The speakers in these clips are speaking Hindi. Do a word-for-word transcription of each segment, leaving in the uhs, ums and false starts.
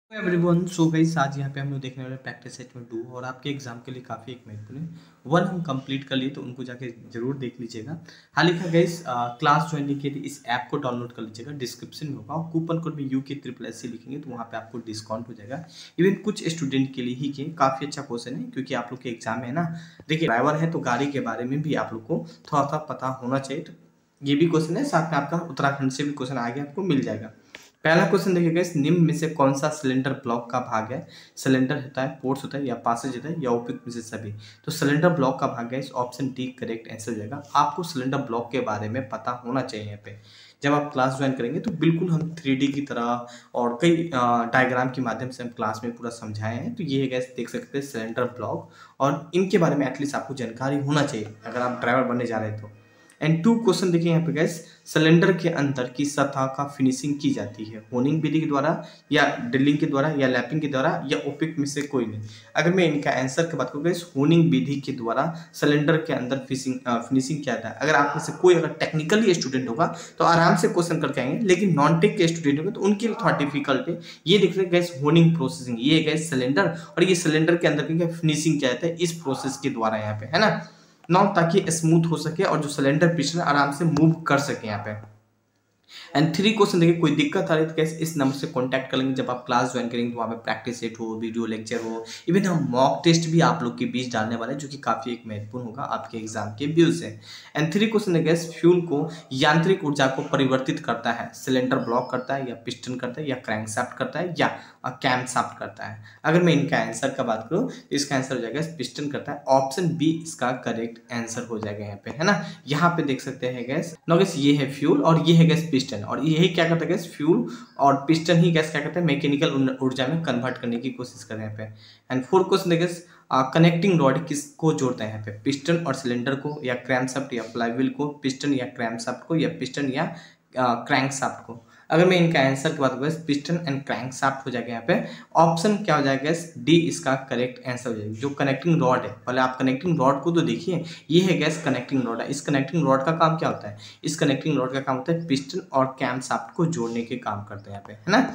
एवरीवन, सो गाइस आज यहाँ पे हम लोग देखने वाले प्रैक्टिस सेट में टू और आपके एग्जाम के लिए काफ़ी एक महत्वपूर्ण है। वन हम कंप्लीट कर लिए तो उनको जाके जरूर देख लीजिएगा। हाँ लिखा गाइस, क्लास ज्वाइन के लिए इस ऐप को डाउनलोड कर लीजिएगा, डिस्क्रिप्शन में होगा और कूपन कोड में U K triple S C लिखेंगे तो वहाँ पे आपको डिस्काउंट हो जाएगा। इवन कुछ स्टूडेंट के लिए ही के काफ़ी अच्छा क्वेश्चन है क्योंकि आप लोग के एग्जाम है ना। देखिए ड्राइवर है तो गाड़ी के बारे में भी आप लोग को थोड़ा सा पता होना चाहिए। तो ये भी क्वेश्चन है, साथ में आपका उत्तराखंड से भी क्वेश्चन आगे आपको मिल जाएगा। पहला क्वेश्चन देखिएगा, इस निम्न में से कौन सा सिलेंडर ब्लॉक का भाग है। सिलेंडर होता है, पोर्ट्स होता है या पासेज होता है या उपयुक्त में से सभी। तो सिलेंडर ब्लॉक का भाग है, इस ऑप्शन डी करेक्ट आंसर हो जाएगा। आपको सिलेंडर ब्लॉक के बारे में पता होना चाहिए। यहाँ पे जब आप क्लास ज्वाइन करेंगे तो बिल्कुल हम थ्री डी की तरह और कई डायग्राम के माध्यम से हम क्लास में पूरा समझाए हैं। तो ये गैस देख सकते हैं सिलेंडर ब्लॉक, और इनके बारे में एटलीस्ट आपको जानकारी होना चाहिए अगर आप ड्राइवर बनने जा रहे हैं तो। एंड टू क्वेश्चन देखिए यहाँ पे गैस, सिलेंडर के अंदर की सतह का फिनिशिंग की जाती है होनिंग विधि के द्वारा या ड्रिलिंग के द्वारा या लैपिंग के द्वारा या उपयुक्त में से कोई नहीं। अगर मैं इनका आंसर की बात करूँ गैस, होनिंग विधि के द्वारा सिलेंडर के अंदर फिनिशिंग फिनिशिंग किया जाता है। अगर आप में से कोई अगर टेक्निकली स्टूडेंट होगा तो आराम से क्वेश्चन करके आएंगे, लेकिन नॉन टेक के स्टूडेंट होंगे तो उनके लिए थोड़ा डिफिकल्ट है। ये देख रहे हैं गैस, होनिंग प्रोसेसिंग, ये गैस सिलेंडर और ये सिलेंडर के अंदर की फिनिशिंग किया जाता है इस प्रोसेस के द्वारा यहाँ पे, है ना नाउ, ताकि स्मूथ हो सके और जो सिलेंडर पिस्टन आराम से मूव कर सके यहाँ पे। एंड थ्री क्वेश्चन देखिए, कोई दिक्कत आ रही है तो कैसे इस नंबर से कांटेक्ट कर लेंगे। जब आप क्लास ज्वाइन करेंगे तो वहाँ पे प्रैक्टिस सेट हो, वीडियो लेक्चर हो, इवन हम मॉक टेस्ट भी आप लोग के बीच डालने वाले हैं जो कि काफी एक महत्वपूर्ण होगा आपके एग्जाम के व्यू से। एंड थ्री क्वेश्चन है गैस, फ्यूल को यांत्रिक ऊर्जा को परिवर्तित करता है, सिलेंडर ब्लॉक करता है या पिस्टन करता है या क्रैंकशाफ्ट करता है या कैमशाफ्ट करता है। अगर मैं इनका आंसर का बात करूँ तो इसका आंसर हो जाएगा पिस्टन करता है। ऑप्शन बी इसका करेक्ट आंसर हो जाएगा यहाँ पे, है ना। यहाँ पे देख सकते हैं गैस, नो गैस ये है फ्यूल और ये है गैस पिस्टन, और यही क्या करता है गैस, फ्यूल और पिस्टन ही गैस क्या करते हैं, मैकेनिकल ऊर्जा में कन्वर्ट करने की कोशिश कर रहे हैं यहाँ पे। एंड फोर्थ क्वेश्चन देखिए, कनेक्टिंग रॉड किसको जोड़ता है यहाँ पे, पिस्टन और सिलेंडर को या क्रैंकशाफ्ट या फ्लाईव्हील को, पिस्टन या क्रैंकशाफ्ट को या पिस्टन या क्रैंकशाफ्ट को। अगर मैं इनका आंसर की बात करूँ पिस्टन एंड क्रैंकशाफ्ट हो जाएगा यहाँ पे। ऑप्शन क्या हो जाएगा, डी इसका करेक्ट आंसर हो जाएगा। जो कनेक्टिंग रॉड है, पहले आप कनेक्टिंग रॉड को तो देखिए, ये है गैस कनेक्टिंग रॉड है। इस कनेक्टिंग रॉड का काम क्या होता है, इस कनेक्टिंग रॉड का काम होता है पिस्टन और कैमशाफ्ट को जोड़ने के काम करते हैं यहाँ पे, है ना।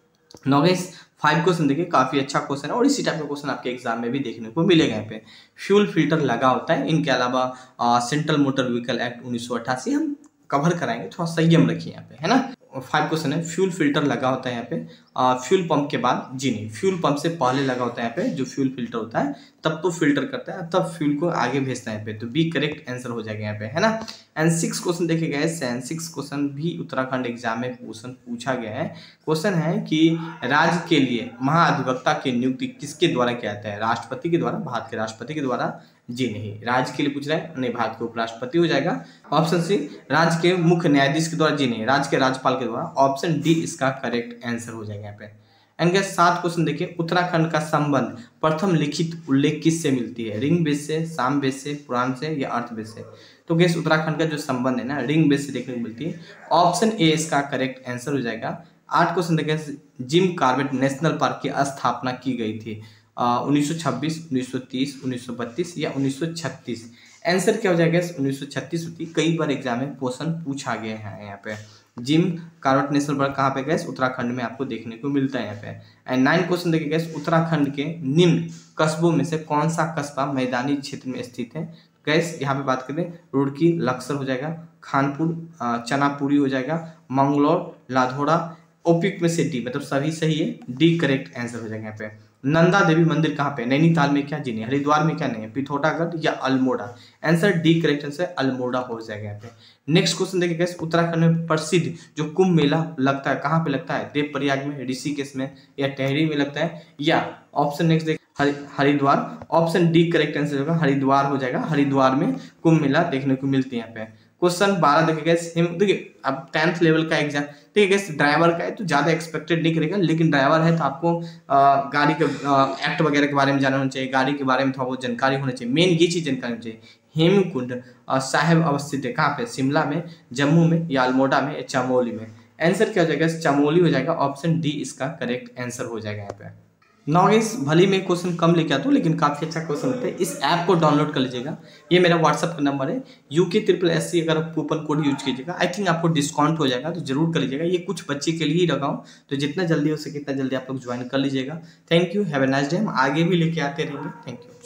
नो गाइस, फाइव क्वेश्चन देखिए, काफी अच्छा क्वेश्चन है और इसी टाइप का क्वेश्चन आपके एग्जाम में भी देखने को मिलेगा यहाँ पे। फ्यूल फिल्टर लगा होता है, इनके अलावा सेंट्रल मोटर व्हीकल एक्ट उन्नीस सौ अट्ठासी हम कवर कराएंगे, थोड़ा संयम रखिए यहाँ पे, है ना। फाइव क्वेश्चन है, फ्यूल फिल्टर लगा होता है यहाँ पे फ्यूल पंप के बाद, जी नहीं, फ्यूल पंप से पहले लगा होता है यहाँ पे। जो फ्यूल फिल्टर होता है तब तो फिल्टर करता है, तब फ्यूल को आगे भेजता है यहाँ पे। तो बी करेक्ट आंसर हो जाएगा यहाँ पे, है ना। एंड सिक्स क्वेश्चन देखे गए, एंड सिक्स क्वेश्चन भी उत्तराखंड एग्जाम में क्वेश्चन पूछा गया है। क्वेश्चन है कि राज्य के लिए महाधिवक्ता की नियुक्ति किसके द्वारा किया जाता है, राष्ट्रपति के द्वारा, भारत के राष्ट्रपति के द्वारा, जी नहीं, राज्य के लिए पूछ रहा है, नहीं, भारत के उपराष्ट्रपति हो जाएगा। ऑप्शन सी, राज्य के मुख्य न्यायाधीश के द्वारा, जी नहीं, राज्य के राज्यपाल के द्वारा। ऑप्शन डी इसका करेक्ट आंसर हो जाएगा यहाँ पे। एंड गैस सात क्वेश्चन देखिए, उत्तराखंड का संबंध प्रथम लिखित उल्लेख किससे मिलती है, रिंग बेस से, साम बेस से, पुराण से या अर्थ बेस से। तो गैस उत्तराखंड का जो संबंध है ना, रिंग बेस से देखने को मिलती है। ऑप्शन ए इसका करेक्ट आंसर हो जाएगा। आठ क्वेश्चन देखिए, जिम कॉर्बेट नेशनल पार्क की स्थापना की गई थी उन्नीस सौ छब्बीस, उन्नीस सौ तीस, उन्नीस सौ बत्तीस या उन्नीस सौ छत्तीस। आंसर क्या हो जाएगा, उन्नीस सौ छत्तीस होती। कई बार एग्जाम में क्वेश्चन पूछा गया है यहाँ पे। जिम कॉर्बेट नेशनल पार्क कहाँ पे गैस, उत्तराखंड में आपको देखने को मिलता है यहाँ पे। एंड नाइन क्वेश्चन देखिए गैस, उत्तराखंड के निम्न कस्बों में से कौन सा कस्बा मैदानी क्षेत्र में स्थित है। गैस यहाँ पे बात करें, रुड़की लक्सर हो जाएगा, खानपुर चनापुरी हो जाएगा, मंगलौर, लाधौरा, उपयुक्त में से डी, मतलब सभी सही है, डी करेक्ट आंसर हो जाएगा यहाँ पे। नंदा देवी मंदिर कहाँ पे, नैनीताल में क्या, जी नहीं, हरिद्वार में क्या नहीं है, पिथौरागढ़ या Almora. Answer D correct answer Almora हो जाएगा यहाँ पे। नेक्स्ट क्वेश्चन देखिए गैस, उत्तराखंड में प्रसिद्ध जो कुंभ मेला लगता है कहाँ पे लगता है, देवप्रयाग में, ऋषिकेश में या टेहरी में लगता है, या ऑप्शन नेक्स्ट देख Haridwar. Option D correct answer होगा, हरिद्वार हो जाएगा। हरिद्वार में कुंभ मेला देखने को मिलती है यहाँ पे। क्वेश्चन बारह देखिए, देखिए अब टेंथ लेवल का एग्जाम, ठीक है, ड्राइवर का है तो ज्यादा एक्सपेक्टेड नहीं करेगा, लेकिन ड्राइवर है तो आपको आ, गाड़ी के एक्ट वगैरह के बारे में जानना होना चाहिए, गाड़ी के बारे में थोड़ा बहुत जानकारी होना चाहिए। मेन ये चीज जानकारी होनी चाहिए। हेमकुंड साहिब अवस्थित है कहाँ पे, शिमला में, जम्मू में या अल्मोड़ा में या चमोली में। आंसर क्या हो जाएगा, चमोली हो जाएगा। ऑप्शन डी इसका करेक्ट आंसर हो जाएगा यहाँ पे। नाउ गाइस, भले ही मैं क्वेश्चन कम लेके आता हूँ लेकिन काफ़ी अच्छा क्वेश्चन होता है। इस ऐप को डाउनलोड कर लीजिएगा, ये मेरा व्हाट्सअप का नंबर है, यूके ट्रिपल एस सी, अगर आप कूपन कोड यूज कीजिएगा आई थिंक आपको डिस्काउंट हो जाएगा, तो जरूर कर लीजिएगा। ये कुछ बच्चे के लिए ही लगा हूँ, तो जितना जल्दी हो सके उतना जल्दी आप लोग ज्वाइन कर लीजिएगा। Thank you, have a nice day. हम आगे भी लेके आते रहेंगे। Thank you.